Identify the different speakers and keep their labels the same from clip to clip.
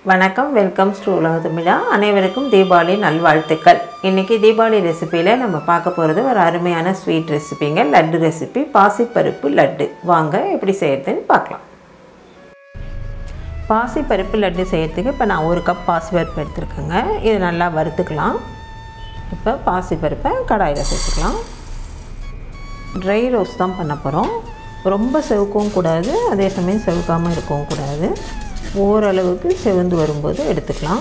Speaker 1: வணக்கம், welcome to உலகத்தமிழா. அனைவருக்கும் தீபாவளி நல்வாழ்த்துக்கள். இன்றைக்கி தீபாவளி ரெசிப்பியில் நம்ம பார்க்க போகிறது ஒரு அருமையான ஸ்வீட் ரெசிபிங்க, லட்டு ரெசிபி, பாசிப்பருப்பு லட்டு. வாங்க எப்படி செய்கிறதுன்னு பார்க்கலாம். பாசிப்பருப்பு லட்டு செய்கிறதுக்கு இப்போ நான் 1 கப் பாசிப்பருப்பு எடுத்துருக்கேங்க. இது நல்லா வறுத்துக்கலாம். இப்போ பாசிப்பருப்பை கடாயில் சேர்த்துக்கலாம். ட்ரை ரோஸ்ட் தான் பண்ண போகிறோம். ரொம்ப செவக்கவும் கூடாது, அதே சமயம் செவக்காமல் இருக்கவும் கூடாது. ஓரளவுக்கு செவந்து வரும்போது எடுத்துக்கலாம்.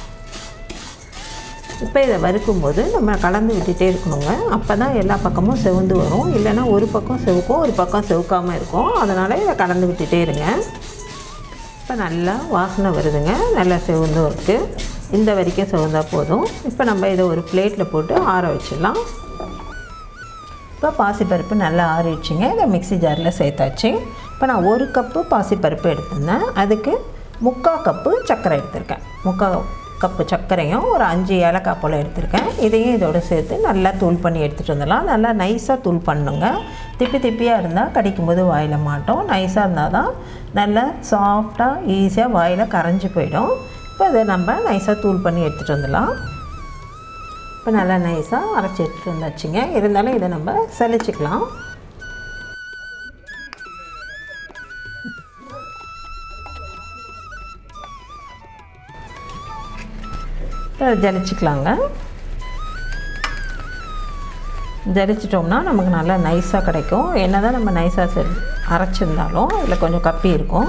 Speaker 1: இப்போ இதை வறுக்கும்போது நம்ம கலந்து விட்டுகிட்டே இருக்கணுங்க. அப்போ தான் எல்லா பக்கமும் செவந்து வரும். இல்லைன்னா ஒரு பக்கம் செவக்கும், ஒரு பக்கம் செவக்காமல் இருக்கும். அதனால் இதை கலந்து விட்டுகிட்டே இருங்க. இப்போ நல்லா வாசனை வருதுங்க, நல்லா செவந்து இருக்குது. இந்த வரைக்கும் செவந்தால் போதும். இப்போ நம்ம இதை ஒரு பிளேட்டில் போட்டு ஆற வச்சிடலாம். இப்போ பாசிப்பருப்பு நல்லா ஆறிடுச்சிங்க. இதை மிக்ஸி ஜாரில் சேர்த்தாச்சு. இப்போ நான் 1 கப்பு பாசிப்பருப்பு எடுத்திருந்தேன். அதுக்கு 3/4 கப்பு சர்க்கரை எடுத்திருக்கேன். 3/4 கப்பு சர்க்கரையும் ஒரு 5 ஏலக்காய் போல் எடுத்திருக்கேன். இதையும் இதோடு சேர்த்து நல்லா தூள் பண்ணி எடுத்துகிட்டு வந்துடலாம். நல்லா நைஸாக தூள் பண்ணுங்க. திப்பியாக இருந்தால் கடிக்கும்போது வாயில் மாட்டோம். நைஸாக இருந்தால் தான் நல்லா சாஃப்டாக ஈஸியாக வாயில் கரைஞ்சி போயிடும். இப்போ இதை நம்ம நைஸாக தூள் பண்ணி எடுத்துகிட்டு வந்துடலாம். இப்போ நல்லா நைஸாக அரைச்சி எடுத்துகிட்டு வந்தாச்சுங்க. இருந்தாலும் இதை நம்ம சலிச்சிக்கலாம். ஜலிச்சிக்கலாங்க. ஜலிச்சிட்டோம்னா நமக்கு நல்லா நைஸாக கிடைக்கும். என்ன தான் நம்ம நைஸாக அரைச்சிருந்தாலும் அதில் கொஞ்சம் கப்பி இருக்கும்.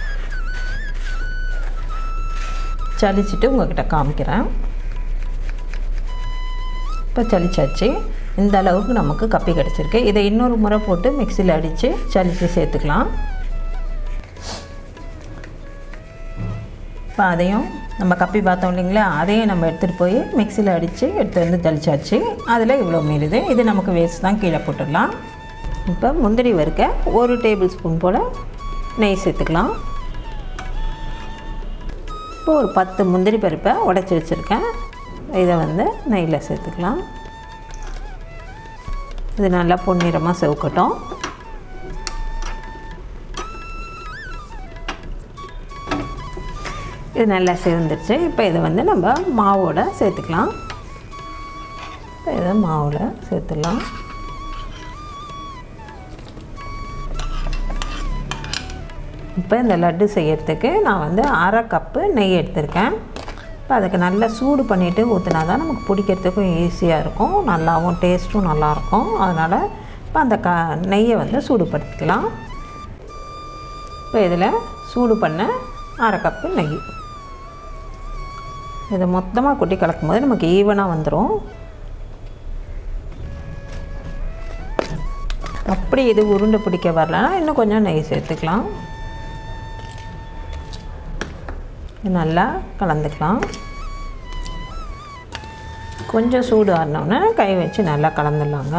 Speaker 1: ஜலிச்சிட்டு உங்கள்கிட்ட காமிக்கிறேன். இப்போ ஜலிச்சாச்சு. இந்த அளவுக்கு நமக்கு கப்பி கிடச்சிருக்கு. இதை இன்னொரு முறை போட்டு மிக்சியில் அடித்து ஜலிச்சு சேர்த்துக்கலாம். இப்போ அதையும் நம்ம கப்பி பார்த்தோம் இல்லைங்களா, அதையும் நம்ம எடுத்துகிட்டு போய் மிக்சியில் அடித்து எடுத்து வந்து ஜலிச்சாச்சு. அதில் இவ்வளோ மீறுது. இது நமக்கு வேஸ்ட் தான், கீழே போட்டுடலாம். இப்போ முந்திரி வறுக்க 1 டேபிள் ஸ்பூன் போல் நெய் சேர்த்துக்கலாம். இப்போ ஒரு 10 முந்திரி பருப்பை உடைச்சி வச்சுருக்கேன். இதை வந்து நெய்யில் சேர்த்துக்கலாம். இது நல்லா பொன்னிறமாக செவக்கட்டும். இது நல்லா சேர்ந்துருச்சு. இப்போ இதை வந்து நம்ம மாவோட சேர்த்துக்கலாம். இப்போ இதை மாவில் சேர்த்துடலாம். இப்போ இந்த லட்டு செய்யறதுக்கு நான் வந்து 1/2 கப்பு நெய் எடுத்திருக்கேன். இப்போ அதுக்கு நல்லா சூடு பண்ணிவிட்டு ஊற்றினா தான் நமக்கு பிடிக்கிறதுக்கும் ஈஸியாக இருக்கும், நல்லாவும் டேஸ்ட்டும் நல்லாயிருக்கும். அதனால் இப்போ அந்த நெய்யை வந்து சூடுபடுத்திக்கலாம். இப்போ இதில் சூடு பண்ண 1/2 கப்பு நெய் இதை மொத்தமாக கொட்டி கலக்கும் போது நமக்கு ஈவனாக வந்துடும். அப்படி இது உருண்டை பிடிக்க வரலன்னா இன்னும் கொஞ்சம் நெய் சேர்த்துக்கலாம். நல்லா கலந்துக்கலாம். கொஞ்சம் சூடு ஆறினோன்னே கை வச்சு நல்லா கலந்துடலாங்க.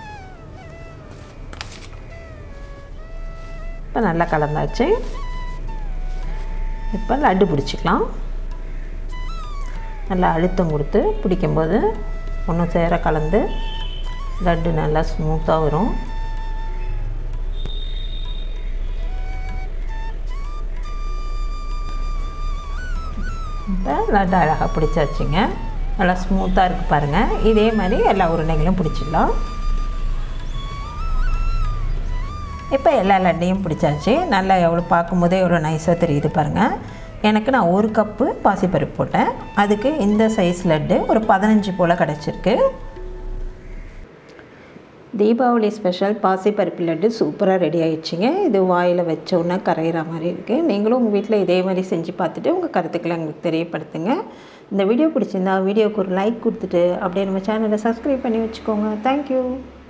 Speaker 1: இப்போ நல்லா கலந்தாச்சு. இப்போ லட்டு பிடிச்சிக்கலாம். நல்லா அழுத்தம் கொடுத்து பிடிக்கும்போது ஒன்று சேர கலந்து லட்டு நல்லா ஸ்மூத்தாக வரும். இப்போ லட்டு அழகாக பிடிச்சாச்சுங்க. நல்லா ஸ்மூத்தாக இருக்குது பாருங்கள். இதே மாதிரி எல்லா உருண்டைகளும் பிடிச்சிடலாம். இப்போ எல்லா லட்டையும் பிடிச்சாச்சு. நல்லா எவ்வளோ பார்க்கும்போதே எவ்வளோ நைஸாக தெரியுது பாருங்கள். எனக்கு நான் 1 கப்பு பாசிப்பருப்பு போட்டேன். அதுக்கு இந்த சைஸ் லட்டு ஒரு 15 போல் கிடச்சிருக்கு. தீபாவளி ஸ்பெஷல் பாசிப்பருப்பு லட்டு சூப்பராக ரெடி ஆகிடுச்சிங்க. இது வாயில் வச்சோன்னா கரையிற மாதிரி இருக்குது. நீங்களும் உங்கள் வீட்டில் இதே மாதிரி செஞ்சு பார்த்துட்டு உங்கள் கருத்துக்களை எங்களுக்கு தெரியப்படுத்துங்க. இந்த வீடியோ பிடிச்சிருந்தா வீடியோவுக்கு ஒரு லைக் கொடுத்துட்டு அப்படியே நம்ம சேனலை சப்ஸ்கிரைப் பண்ணி வச்சுக்கோங்க. தேங்க்யூ.